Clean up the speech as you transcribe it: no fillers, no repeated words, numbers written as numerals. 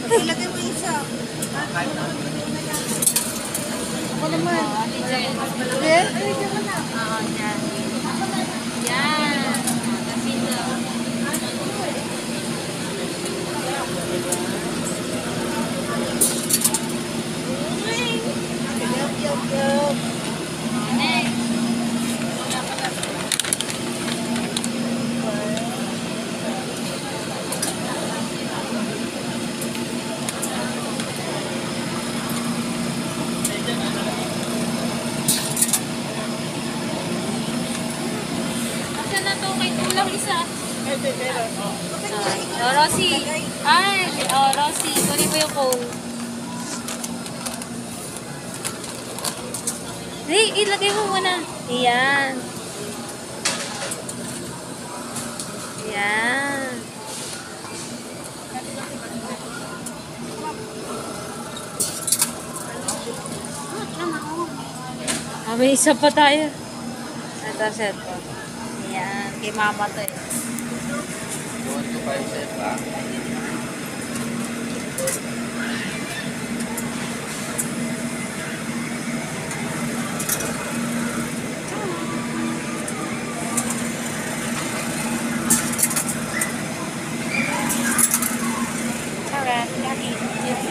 Ilagay mo isa. Ako naman. Sige? Oo, dyan. Yan. Kasito. Yup. Next. Asa na to? Kay tulang isa. Oh, Rosie. Ay, oh, Rosie. Kunin mo yung phone. Hey, ilagay mo muna. Ayan. Ayan. May isa pa tayo. Ito, set ko. Ayan. Kay mama to eh. Doon ko pa yung set pa. Alright, Daddy.